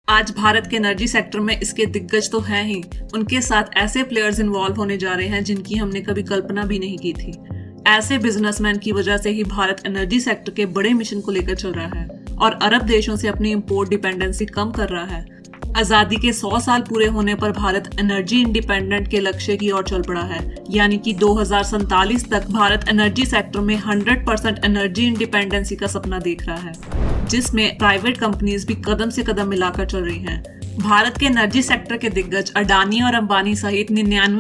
आज भारत के energy sector में इसके दिग्गज तो हैं ही, उनके साथ ऐसे प्लेयर्स इन्वॉल्व होने जा रहे हैं जिनकी हमने कभी कल्पना भी नहीं की थी। ऐसे बिजनेसमैन की वजह से ही भारत एनर्जी सेक्टर के बड़े मिशन को लेकर चल रहा है और अरब देशों से अपनी इंपोर्ट डिपेंडेंसी कम कर रहा है। आजादी के 100 साल पूरे होने पर भारत एनर्जी इंडिपेंडेंट के लक्ष्य की ओर चल पड़ा है, यानी कि 2047 तक भारत एनर्जी सेक्टर में 100% एनर्जी इंडिपेंडेंसी का सपना देख रहा है, जिसमें प्राइवेट कंपनीज भी कदम से कदम मिलाकर चल रही हैं। भारत के एनर्जी सेक्टर के दिग्गज अडानी और अंबानी सहित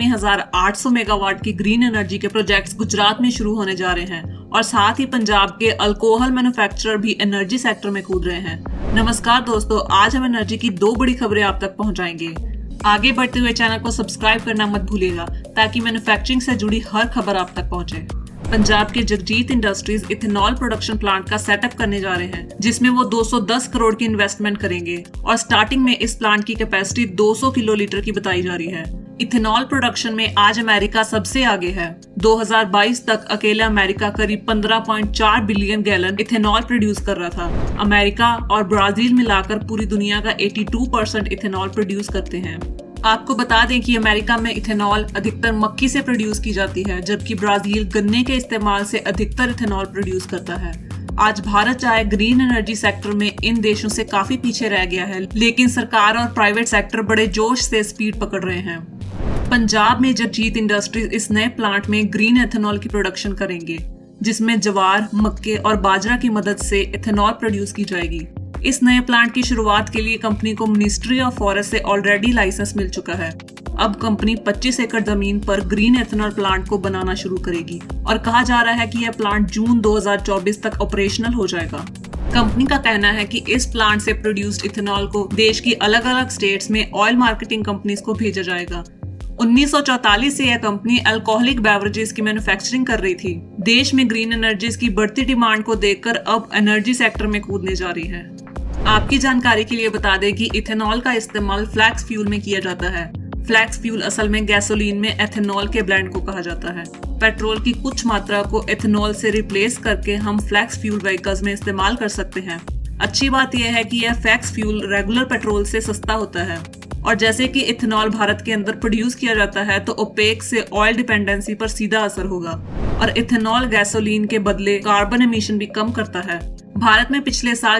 99,800 मेगावाट की ग्रीन एनर्जी के प्रोजेक्ट्स गुजरात में शुरू होने जा रहे हैं और साथ ही पंजाब के अल्कोहल मैन्युफैक्चरर भी एनर्जी सेक्टर में कूद रहे हैं। नमस्कार दोस्तों, आज हम एनर्जी की 2 बड़ी खबरें आप तक पहुंचाएंगे। आगे बढ़ते हुए चैनल को सब्सक्राइब करना मत भूलिएगा ताकि मैन्युफैक्चरिंग से जुड़ी हर खबर आप तक पहुंचे। पंजाब के Jagjit industries ethanol production plant का सेटअप करने जा रहे हैं, जिसमें वो 210 करोड़ की इन्वेस्टमेंट करेंगे और स्टार्टिंग में इस प्लांट की कैपेसिटी 200 किलोलीटर की बताई जा रही है। इथेनॉल प्रोडक्शन में आज अमेरिका सबसे आगे है। 2022 तक अकेला अमेरिका करीब 15.4 बिलियन गैलन इथेनॉल प्रोड्यूस कर रहा था। अमेरिका और ब्राजील मिलाकर पूरी दुनिया का 82% इथेनॉल प्रोड्यूस करते हैं। आपको बता दें कि अमेरिका में इथेनॉल अधिकतर मक्की से प्रोड्यूस की जाती है, जबकि ब्राजील गन्ने के इस्तेमाल से अधिकतर इथेनॉल प्रोड्यूस करता है। आज भारत चाहे ग्रीन एनर्जी सेक्टर में इन देशों से काफी पीछे रह गया है, लेकिन सरकार और प्राइवेट सेक्टर बड़े जोश से स्पीड पकड़ रहे हैं। पंजाब में जगजीत इंडस्ट्रीज इस नए प्लांट में ग्रीन एथेनॉल की प्रोडक्शन करेंगे, जिसमें ज्वार, मक्के और बाजरा की मदद से इथेनॉल प्रोड्यूस की जाएगी। इस नए प्लांट की शुरुआत के लिए कंपनी को मिनिस्ट्री ऑफ फॉरेस्ट से ऑलरेडी लाइसेंस मिल चुका है। अब कंपनी 25 एकड़ जमीन पर ग्रीन एथेनॉल प्लांट को बनाना शुरू करेगी और कहा जा रहा है कि यह प्लांट जून 2024 तक ऑपरेशनल हो जाएगा। कंपनी का कहना है कि इस प्लांट से प्रोड्यूस्ड इथेनॉल को देश की अलग अलग स्टेट्स में ऑयल मार्केटिंग कंपनीज को भेजा जाएगा। 1944 से यह कंपनी अल्कोहलिक बेवरेजेस की मैन्युफैक्चरिंग कर रही थी। देश में ग्रीन एनर्जीज की बढ़ती डिमांड को देखकर अब एनर्जी सेक्टर में कूदने जा रही है। आपकी जानकारी के लिए बता दें कि इथेनॉल का इस्तेमाल फ्लैक्स फ्यूल में किया जाता है। फ्लैक्स फ्यूल असल में गैसोलीन में एथेनॉल के ब्लेंड को कहा जाता है। पेट्रोल की कुछ मात्रा को एथेनॉल से रिप्लेस करके हम फ्लैक्स फ्यूल व्हीकल्स में इस्तेमाल कर सकते हैं। अच्छी बात यह है कि यह फ्लैक्स फ्यूल रेगुलर पेट्रोल से सस्ता होता है और जैसे कि इथेनॉल भारत के अंदर प्रोड्यूस किया जाता है तो ओपेक से ऑयल डिपेंडेंसी पर सीधा असर होगा और इथेनॉल गैसोलीन के बदले कार्बन एमिशन भी कम करता है। भारत में पिछले साल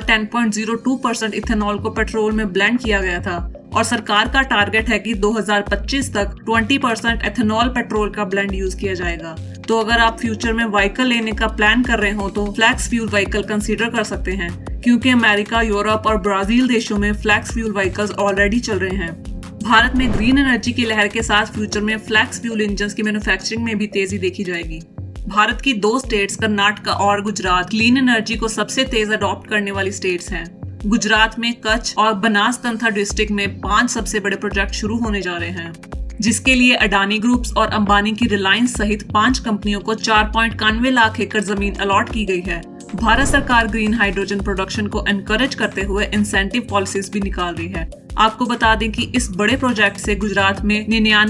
10.02% इथेनॉल को पेट्रोल में ब्लेंड किया गया था और सरकार का टारगेट है कि 2025 तक 20% एथेनॉल पेट्रोल का ब्लेंड यूज किया जाएगा। तो अगर आप फ्यूचर में व्हीकल लेने का प्लान कर रहे हो तो फ्लैक्स फ्यूल व्हीकल कंसीडर कर सकते हैं, क्योंकि अमेरिका, यूरोप और ब्राजील देशों में फ्लैक्स फ्यूल व्हीकल्स ऑलरेडी चल रहे हैं। भारत में ग्रीन एनर्जी की लहर के साथ फ्यूचर में फ्लैक्स फ्यूल इंजन की मैन्युफैक्चरिंग में भी तेजी देखी जाएगी। भारत की 2 स्टेट्स कर्नाटक और गुजरात क्लीन एनर्जी को सबसे तेज अडॉप्ट करने वाली स्टेट्स हैं। गुजरात में कच्छ और बनासकांठा डिस्ट्रिक्ट में 5 सबसे बड़े प्रोजेक्ट शुरू होने जा रहे हैं, जिसके लिए अडानी ग्रुप्स और अंबानी की रिलायंस सहित 5 कंपनियों को 4.91 लाख एकड़ जमीन अलॉट की गई है। भारत सरकार ग्रीन हाइड्रोजन प्रोडक्शन को एनकरेज करते हुए इंसेंटिव पॉलिसीज भी निकाल रही है। आपको बता दें कि इस बड़े प्रोजेक्ट से गुजरात में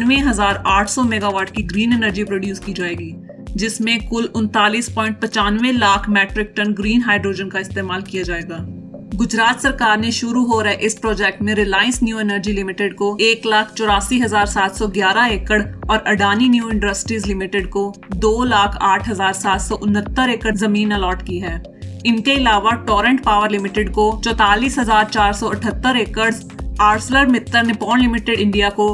99,800 मेगावाट की ग्रीन एनर्जी प्रोड्यूस की जाएगी, जिसमें कुल 39.95 lakh metric ton green hydrogen का इस्तेमाल किया जाएगा। गुजरात सरकार ने शुरू हो रहे इस प्रोजेक्ट में रिलायंस न्यू एनर्जी लिमिटेड को 1,84,711 एकड़ और अडानी न्यू इंडस्ट्रीज लिमिटेड को 2,08,769 एकड़ जमीन अलॉट की है। इनके अलावा टोरेंट पावर लिमिटेड को 44,478 एकड़, Arcelor Mittal Nippon limited India को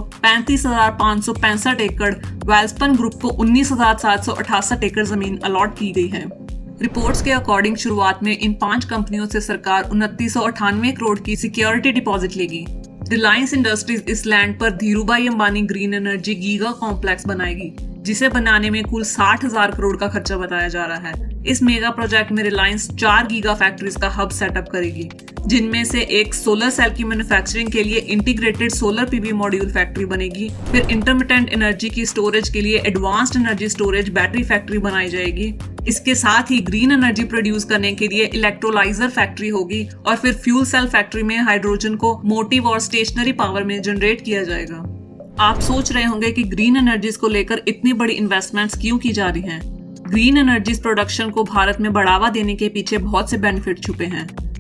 35,565 एकड़, वेल्सपन ग्रुप को 19,768 एकड़ जमीन अलॉट की गई है। रिपोर्ट्स के अकॉर्डिंग शुरुआत में इन 5 कंपनियों से सरकार 2998 करोड़ की सिक्योरिटी डिपॉजिट लेगी। रिलायंस इंडस्ट्रीज इस लैंड पर Dhirubhai Ambani green energy giga complex बनाएगी, जिसे बनाने में कुल 60,000 करोड़ का खर्चा बताया जा रहा है। इस मेगा प्रोजेक्ट में रिलायंस 4 गीगा फैक्ट्रीज का हब सेटअप करेगी, जिनमें से एक सोलर सेल की मैन्युफैक्चरिंग के लिए integrated solar PV module factory बनेगी। फिर इंटरमिटेंट एनर्जी की स्टोरेज के लिए advanced energy storage battery factory बनाई जाएगी। इसके साथ ही ग्रीन एनर्जी प्रोड्यूस करने के लिए इलेक्ट्रोलाइजर फैक्ट्री होगी और फिर फ्यूल सेल फैक्ट्री में हाइड्रोजन को मोटिव और स्टेशनरी पावर में जनरेट किया जाएगा। आप सोच रहे होंगे कि ग्रीन एनर्जीज को लेकर इतनी बड़ी इन्वेस्टमेंट्स क्यों की जा रही हैं। ग्रीन एनर्जीज प्रोडक्शन को भारत में बढ़ावा देने के पीछे बहुत से बेनिफिट छुपे हैं।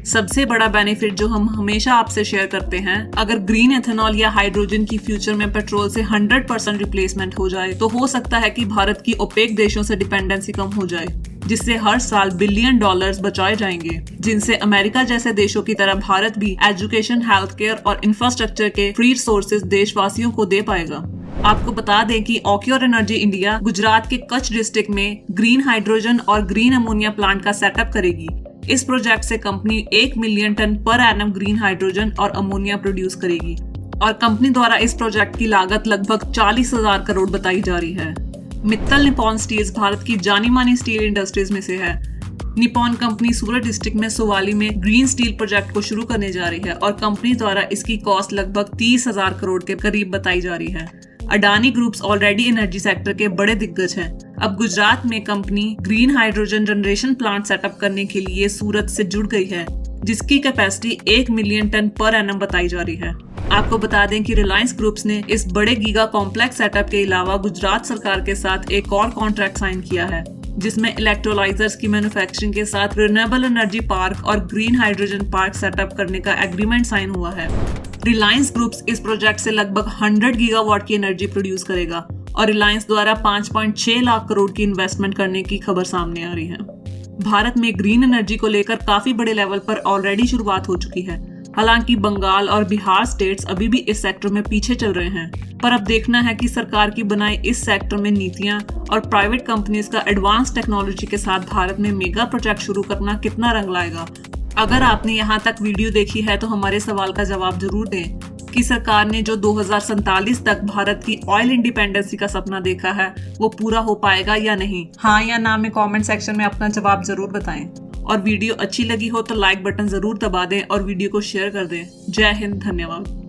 सबसे बड़ा बेनिफिट जो हम हमेशा आपसे शेयर करते हैं, अगर ग्रीन एथेनॉल या हाइड्रोजन की फ्यूचर में पेट्रोल से 100% रिप्लेसमेंट हो जाए तो हो सकता है कि भारत की ओपेक देशों से डिपेंडेंसी कम हो जाए, जिससे हर साल बिलियन डॉलर्स बचाए जाएंगे, जिनसे अमेरिका जैसे देशों की तरह भारत भी एजुकेशन, हेल्थ केयर और इंफ्रास्ट्रक्चर के फ्री सोर्सेज देशवासियों को दे पाएगा। आपको बता दें कि ऑक्योर एनर्जी इंडिया गुजरात के कच्छ डिस्ट्रिक्ट में ग्रीन हाइड्रोजन और ग्रीन अमोनिया प्लांट का सेटअप करेगी। इस प्रोजेक्ट से company 1 million ton per annum green hydrogen और अमोनिया प्रोड्यूस करेगी और कंपनी द्वारा इस प्रोजेक्ट की लागत लगभग 40,000 करोड़ बताई जा रही है। मित्तल निप्पॉन स्टील्स भारत की जानी मानी स्टील इंडस्ट्रीज में से है। निप्पॉन कंपनी सूरत डिस्ट्रिक्ट में सोवाली में ग्रीन स्टील प्रोजेक्ट को शुरू करने जा रही है और कंपनी द्वारा इसकी कॉस्ट लगभग 30,000 करोड़ के करीब बताई जा रही है। Adani groups already energy sector के बड़े दिग्गज हैं। अब गुजरात में company green hydrogen generation plant setup करने के लिए सूरत से जुड़ गई है, जिसकी capacity 1 million ton per annum बताई जा रही है। आपको बता दें कि रिलायंस ग्रुप्स ने इस बड़े गीगा कॉम्प्लेक्स सेटअप के अलावा गुजरात सरकार के साथ एक और कॉन्ट्रैक्ट साइन किया है, जिसमें इलेक्ट्रोलाइजर्स की मैन्युफैक्चरिंग के साथ रिन्यूएबल एनर्जी पार्क और ग्रीन हाइड्रोजन पार्क सेटअप करने का एग्रीमेंट साइन हुआ है। रिलायंस ग्रुप्स इस प्रोजेक्ट से लगभग 100 गीगावाट की एनर्जी प्रोड्यूस करेगा और रिलायंस द्वारा 5.6 लाख करोड़ की इन्वेस्टमेंट करने की खबर सामने आ रही है। भारत में ग्रीन एनर्जी को लेकर काफी बड़े लेवल पर ऑलरेडी शुरुआत हो चुकी है। हालांकि बंगाल और बिहार स्टेट्स अभी भी इस सेक्टर में पीछे चल रहे हैं, पर अब देखना है कि सरकार की बनाई इस सेक्टर में नीतियां और प्राइवेट कंपनीज का एडवांस टेक्नोलॉजी के साथ भारत में मेगा प्रोजेक्ट शुरू करना कितना रंग लाएगा। अगर आपने यहाँ तक वीडियो देखी है तो हमारे सवाल का जवाब जरूर दें कि सरकार ने जो 2047 तक भारत की ऑयल इंडिपेंडेंसी का सपना देखा है वो पूरा हो पाएगा या नहीं। हाँ या ना में कमेंट सेक्शन में अपना जवाब जरूर बताएं और वीडियो अच्छी लगी हो तो लाइक बटन जरूर दबा दें और वीडियो को शेयर कर दें। जय हिंद, धन्यवाद।